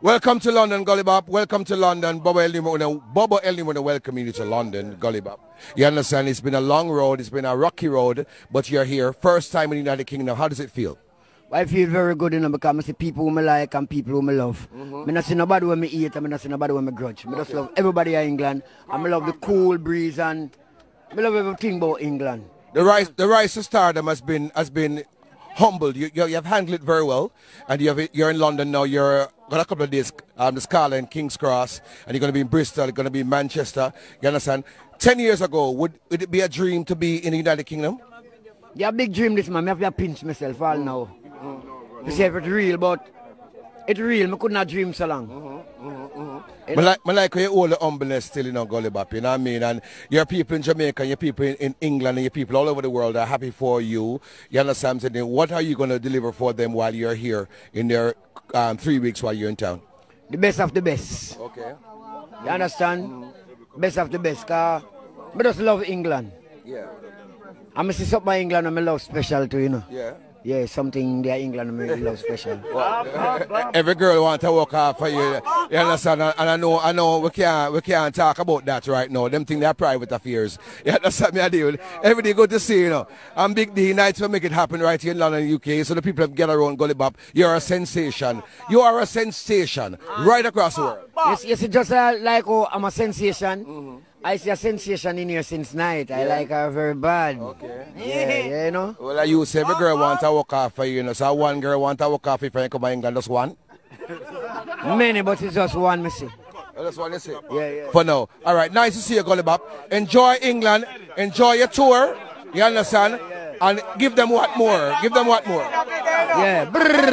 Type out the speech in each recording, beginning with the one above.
Welcome to London, Gully Bop. Welcome to London. Bobo El Nimo want to welcome you to London, Gully Bop. You understand? It's been a long road. It's been a rocky road, but you're here. First time in the United Kingdom. How does it feel? I feel very good, because I see people who I like and people who I love. I don't see nobody who I hate and I don't see nobody who I grudge. I just love everybody in England. And I love the cool breeze and I love everything about England. The rise to stardom has been humbled. You have handled it very well, and you're in London now. You're got a couple of days, the Scala and King's Cross, and you're going to be in Bristol. You're going to be in Manchester. You understand? 10 years ago, would it be a dream to be in the United Kingdom? Yeah, a big dream this man. I have to pinch myself all now. To say if it's real, but it's real. I could not dream so long. I like you all the humbleness still, Gully Bop, you know what I mean? And your people in Jamaica, and your people in England, and your people all over the world are happy for you. You understand? What are you going to deliver for them while you're here in their 3 weeks while you're in town? The best of the best. Okay. You understand? Best of the best. Because I just love England. Yeah. I'm going to see something in England and I love special too, Yeah. Yeah, something there in England I love special. Well, every girl wants to walk off for you. You understand? And I know we can't talk about that right now. Them things they're private affairs. You understand me? I deal. Every day good to see you. I'm Big D. Nights will make it happen right here in London, UK. So the people that get around Gully Bop, you're a sensation. You are a sensation right across the world. Yes, it's just like I'm a sensation. I see a sensation in here since night. I like her very bad. Okay. Yeah, you know. Well, I use every girl want to walk off for you, So one girl want to walk off if I come to England, just one? Many, but it's just one, Missy. Oh, that's one, you see? Yeah. For now. All right, nice to see you, Gully Bop. Enjoy England. Enjoy your tour. You understand? And give them what more? Give them what more? Yeah.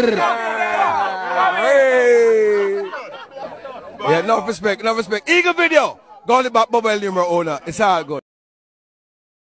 Hey. Yeah, no respect. Eagle video. Gully Bop, Bobo El Nimo owner. It's all good.